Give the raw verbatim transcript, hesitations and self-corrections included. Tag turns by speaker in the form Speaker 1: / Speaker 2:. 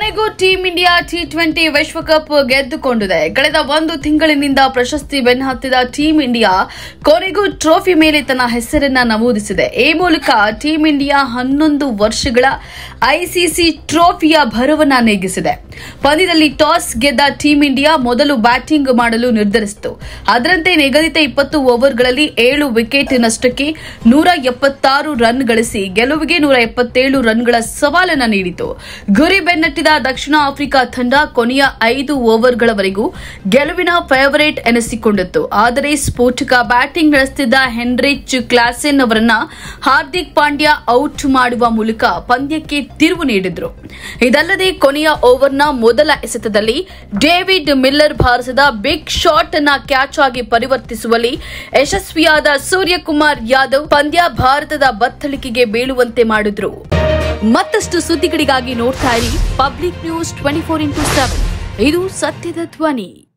Speaker 1: ಕೊನೆಗೂ team India T twenty ವಿಶ್ವಕಪ್ ಗೆದ್ದುಕೊಂಡಿದೆ. ಕಳೆದ ಒಂದು ತಿಂಗಳಿನಿಂದ ಪ್ರಶಸ್ತಿ ಬೆನ್ನಹತ್ತಿದ ಟೀಂ ಇಂಡಿಯಾ ಕೊನೆಗೂ ಟ್ರೋಫಿ ಮೇಲೆ ತನ್ನ ಹೆಸರನ್ನ ನಮೂದಿಸಿದೆ. ಈ ಮೂಲಕ ಟೀಂ ಇಂಡಿಯಾ ಹನ್ನೊಂದು ವರ್ಷಗಳ ಐಸಿಸಿ ಟ್ರೋಫಿಯ ಭರವನ್ನ ನೀಗಿಸಿದೆ. ಪಂದ್ಯದಲ್ಲಿ ಟಾಸ್ ಗೆದ್ದ ಟೀಂ ಇಂಡಿಯಾ ಮೊದಲು ಬ್ಯಾಟಿಂಗ್ ಮಾಡಲು ನಿರ್ಧರಿಸಿತು. ಅದರಂತೆ ನಿಗದಿತ ಇಪ್ಪತ್ತು ಓವರ್ಗಳಲ್ಲಿ ಏಳು ವಿಕೆಟ್ ನಷ್ಟಕ್ಕೆ ನೂರ ಎಪ್ಪತ್ತಾರು ರನ್ ಗಳಿಸಿ ಗೆಲುವಿಗೆ ನೂರ ಎಪ್ಪತ್ತೇಳು ರನ್ಗಳ ಸವಾಲನ್ನ ನೀಡಿತು. ಗುರಿ ಬೆನ್ನಟ್ಟಿದ ದಕ್ಷಿಣ ಆಫ್ರಿಕಾ ತಂಡ ಕೊನೆಯ ಐದು ಓವರ್ಗಳವರೆಗೂ ಗೆಲುವಿನ ಫೇವರೇಟ್ ಎನಿಸಿಕೊಂಡಿತ್ತು. ಆದರೆ ಸ್ಫೋಟಕ ಬ್ಯಾಟಿಂಗ್ ನಡೆಸುತ್ತಿದ್ದ ಹೆನ್ರಿಚ್ ಕ್ಲಾಸೆನ್ ಅವರನ್ನ ಹಾರ್ದಿಕ್ ಪಾಂಡ್ಯ ಔಟ್ ಮಾಡುವ ಮೂಲಕ ಪಂದ್ಯಕ್ಕೆ ತಿರುವು ನೀಡಿದ್ರು. ಇದಲ್ಲದೆ ಕೊನೆಯ ಓವರ್ನ ಮೊದಲ ಎಸೆತದಲ್ಲಿ ಡೇವಿಡ್ ಮಿಲ್ಲರ್ ಭಾರತದ ಬಿಗ್ ಶಾಟ್ ಅನ್ನ ಕ್ಯಾಚ್ ಆಗಿ ಪರಿವರ್ತಿಸುವಲ್ಲಿ ಯಶಸ್ವಿಯಾದ ಸೂರ್ಯಕುಮಾರ್ ಯಾದವ್ ಪಂದ್ಯ ಭಾರತದ ಬತ್ತಳಿಕೆಗೆ ಬೀಳುವಂತೆ ಮಾಡಿದ್ರು. ಮತ್ತಷ್ಟು ಸುದ್ದಿಗಳಿಗಾಗಿ ನೋಡ್ತಾ ಇರಿ public news twenty four into seven. ಇದು ಸತ್ಯದ ಧ್ವನಿ.